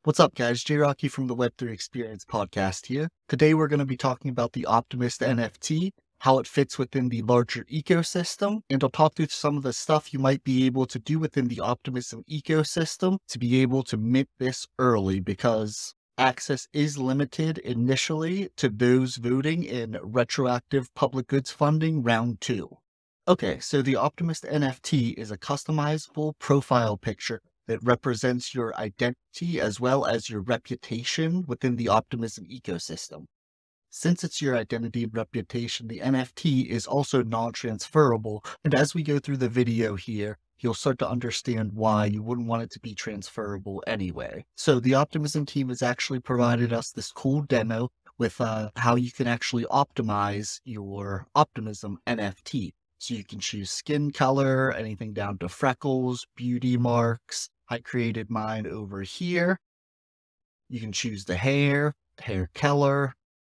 What's up, guys? J-Rocky from the Web3 Experience podcast here. Today we're going to be talking about the Optimist NFT, how it fits within the larger ecosystem, and I'll talk through some of the stuff you might be able to do within the Optimism ecosystem to be able to mint this early, because access is limited initially to those voting in retroactive public goods funding round 2. Okay, so the Optimist NFT is a customizable profile picture that represents your identity as well as your reputation within the Optimism ecosystem. Since it's your identity and reputation, the NFT is also non-transferable, and as we go through the video here, you'll start to understand why you wouldn't want it to be transferable anyway. So the Optimism team has actually provided us this cool demo with how you can actually optimize your Optimism NFT. So you can choose skin color, anything down to freckles, beauty marks. I created mine over here. You can choose the hair color,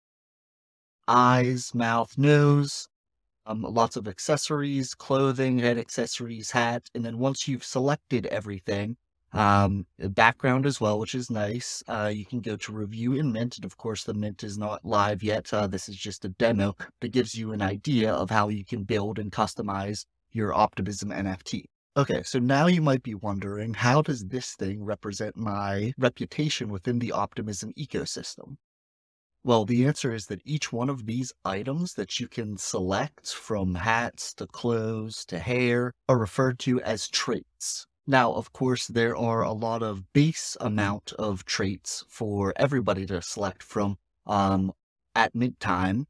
eyes, mouth, nose, lots of accessories, clothing, head accessories, hat. And then once you've selected everything, background as well, which is nice, you can go to review and mint. And of course, the mint is not live yet. This is just a demo that gives you an idea of how you can build and customize your Optimism NFT. Okay, so now you might be wondering, how does this thing represent my reputation within the Optimism ecosystem? Well, the answer is that each one of these items that you can select, from hats to clothes to hair, are referred to as traits. Now, of course, there are a lot of base amount of traits for everybody to select from at mint time.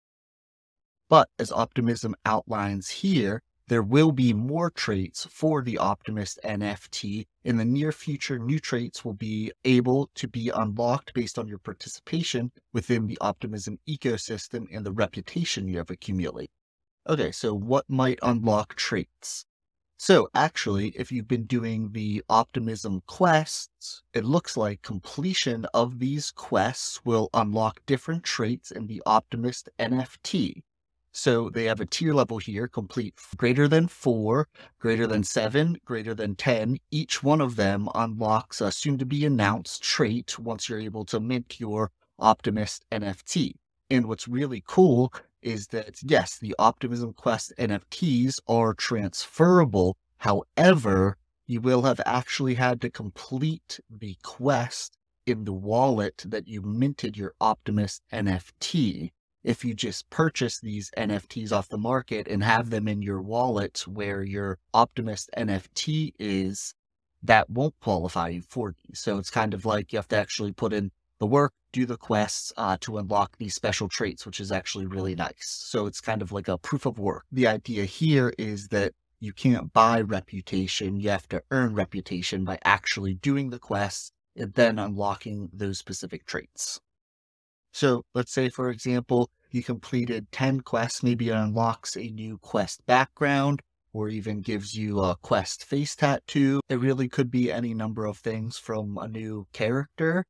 But as Optimism outlines here, there will be more traits for the Optimist NFT. In the near future, new traits will be able to be unlocked based on your participation within the Optimism ecosystem and the reputation you have accumulated. Okay, so what might unlock traits? So actually, if you've been doing the Optimism quests, it looks like completion of these quests will unlock different traits in the Optimist NFT. So they have a tier level here: complete greater than 4, greater than 7, greater than 10. Each one of them unlocks a soon-to-be announced trait once you're able to mint your Optimist NFT. And what's really cool is that, yes, the Optimism Quest NFTs are transferable. However, you will have actually had to complete the quest in the wallet that you minted your Optimist NFT. If you just purchase these NFTs off the market and have them in your wallet where your Optimist NFT is, that won't qualify you for these. So it's kind of like you have to actually put in the work, do the quests to unlock these special traits, which is actually really nice. So it's kind of like a proof of work. The idea here is that you can't buy reputation. You have to earn reputation by actually doing the quests and then unlocking those specific traits. So let's say, for example, you completed 10 quests, maybe it unlocks a new quest background, or even gives you a quest face tattoo. It really could be any number of things, from a new character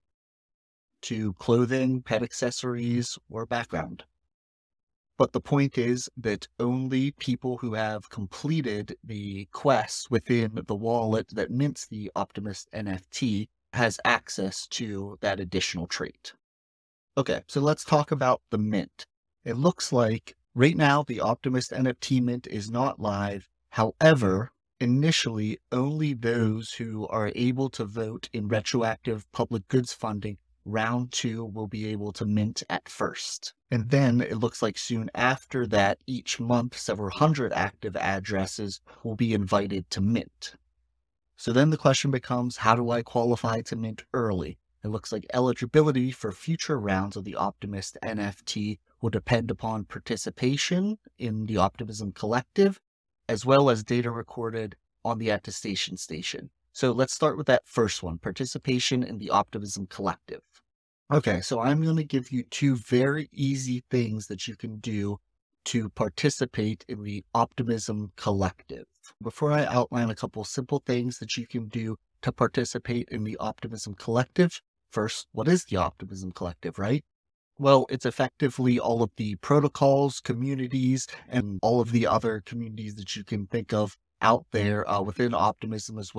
to clothing, pet accessories, or background. But the point is that only people who have completed the quests within the wallet that mints the Optimist NFT has access to that additional trait. Okay, so let's talk about the mint. It looks like right now the Optimist NFT mint is not live. However, initially, only those who are able to vote in retroactive public goods funding round 2 will be able to mint at first. And then it looks like soon after that, each month, several hundred active addresses will be invited to mint. So then the question becomes, how do I qualify to mint early? It looks like eligibility for future rounds of the Optimist NFT will depend upon participation in the Optimism Collective, as well as data recorded on the Attestation Station. So let's start with that first one, participation in the Optimism Collective. Okay, so I'm going to give you 2 very easy things that you can do to participate in the Optimism Collective. Before I outline a couple simple things that you can do to participate in the Optimism Collective, first, what is the Optimism Collective, right? Well, it's effectively all of the protocols, communities, and all of the other communities that you can think of out there within Optimism as well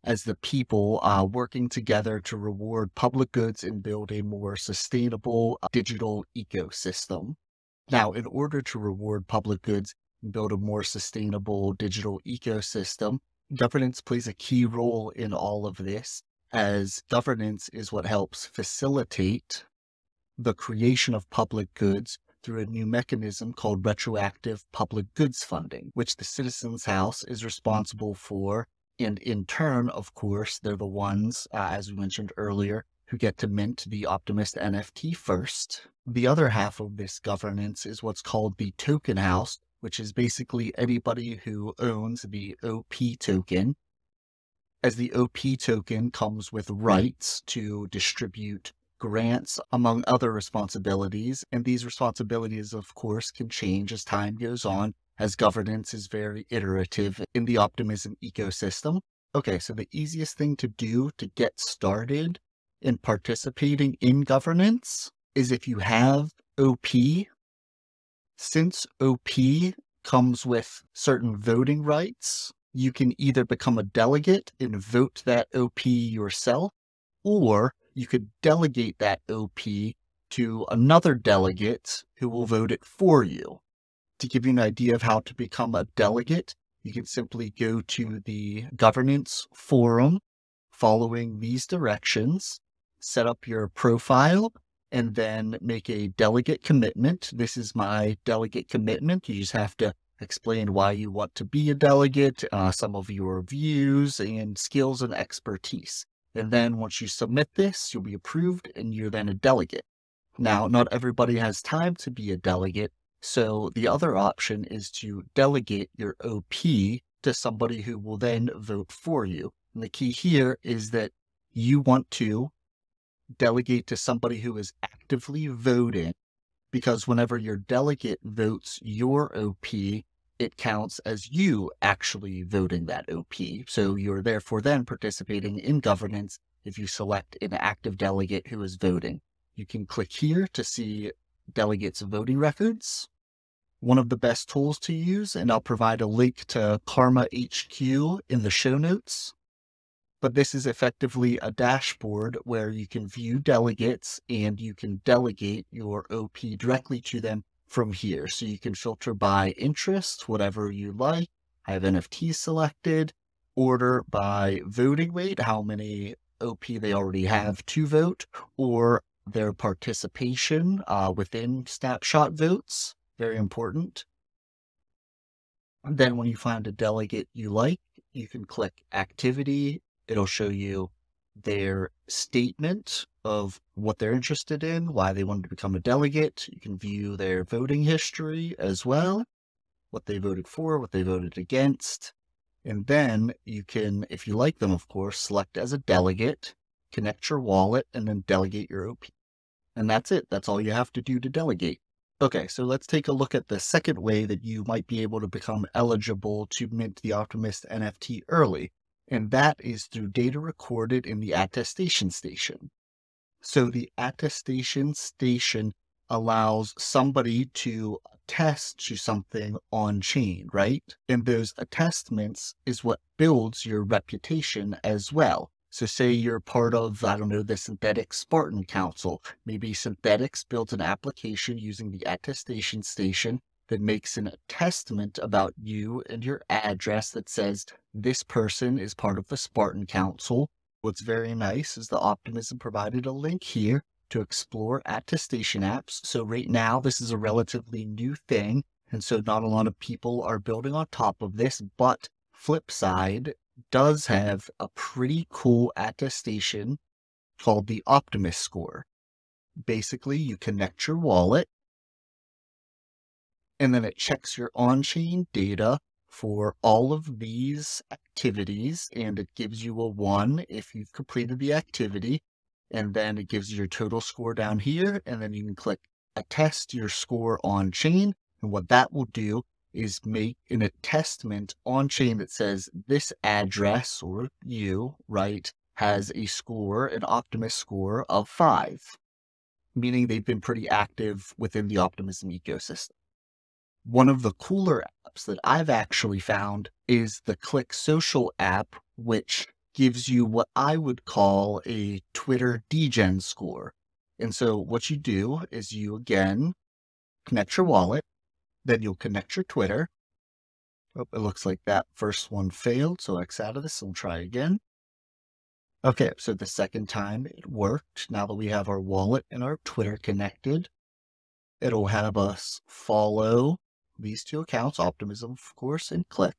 as the people working together to reward public goods and build a more sustainable digital ecosystem. Now, in order to reward public goods and build a more sustainable digital ecosystem, governance plays a key role in all of this, as governance is what helps facilitate the creation of public goods through a new mechanism called retroactive public goods funding, which the Citizens House is responsible for. And in turn, of course, they're the ones, as we mentioned earlier, who get to mint the Optimist NFT first. The other half of this governance is what's called the Token House, which is basically anybody who owns the OP token, as the OP token comes with rights to distribute grants, among other responsibilities. And these responsibilities, of course, can change as time goes on, as governance is very iterative in the Optimism ecosystem. Okay, so the easiest thing to do to get started in participating in governance is if you have OP, since OP comes with certain voting rights, you can either become a delegate and vote that OP yourself, or you could delegate that OP to another delegate who will vote it for you. To give you an idea of how to become a delegate, you can simply go to the governance forum following these directions, set up your profile, and then make a delegate commitment. This is my delegate commitment. You just have to explain why you want to be a delegate, some of your views and skills and expertise. And then once you submit this, you'll be approved and you're then a delegate. Now, not everybody has time to be a delegate, so the other option is to delegate your OP to somebody who will then vote for you. And the key here is that you want to delegate to somebody who is actively voting, because whenever your delegate votes your OP, it counts as you actually voting that OP. So you're therefore then participating in governance if you select an active delegate who is voting. You can click here to see delegates' voting records. One of the best tools to use, and I'll provide a link to Karma HQ in the show notes. But this is effectively a dashboard where you can view delegates and you can delegate your OP directly to them from here. So you can filter by interest, whatever you like. I have NFTs selected, order by voting weight, how many OP they already have to vote, or their participation within snapshot votes. Very important. And then when you find a delegate you like, you can click activity. It'll show you their statement of what they're interested in, why they wanted to become a delegate. You can view their voting history as well, what they voted for, what they voted against. And then you can, if you like them, of course, select as a delegate, connect your wallet, and then delegate your OP. And that's it. That's all you have to do to delegate. Okay, so let's take a look at the second way that you might be able to become eligible to mint the Optimist NFT early. And that is through data recorded in the Attestation Station. So the Attestation Station allows somebody to attest to something on chain, right? And those attestments is what builds your reputation as well. So say you're part of, I don't know, the Synthetic Spartan Council. Maybe Synthetics built an application using the Attestation Station that makes an attestment about you and your address that says this person is part of the Spartan Council. What's very nice is the Optimism provided a link here to explore attestation apps. So right now, this is a relatively new thing. And so not a lot of people are building on top of this, but Flipside does have a pretty cool attestation called the Optimist score. Basically, you connect your wallet, and then it checks your on-chain data for all of these activities, and it gives you a 1 if you've completed the activity, and then it gives you your total score down here, and then you can click attest your score on-chain, and what that will do is make an attestment on-chain that says this address, or you, right, has a score, an Optimist score of 5, meaning they've been pretty active within the Optimism ecosystem. One of the cooler apps that I've actually found is the Click Social app, which gives you what I would call a Twitter degen score. And so what you do is you again connect your wallet, then you'll connect your Twitter. Oh, it looks like that first one failed, so X out of this and try again. Okay, so the second time it worked. Now that we have our wallet and our Twitter connected, it'll have us follow these two accounts, Optimism, of course, and click.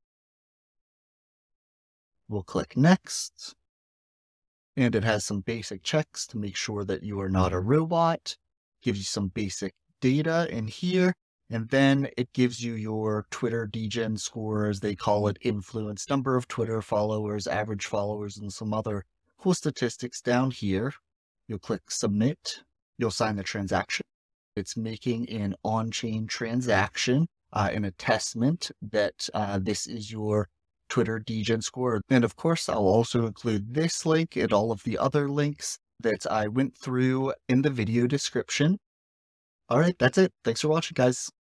We'll click next. And it has some basic checks to make sure that you are not a robot. Gives you some basic data in here. And then it gives you your Twitter degen score, as they call it, influence, number of Twitter followers, average followers, and some other cool statistics down here. You'll click submit. You'll sign the transaction. It's making an on-chain transaction, an attestment that this is your Twitter degen score. And of course, I'll also include this link and all of the other links that I went through in the video description. All right, that's it. Thanks for watching, guys.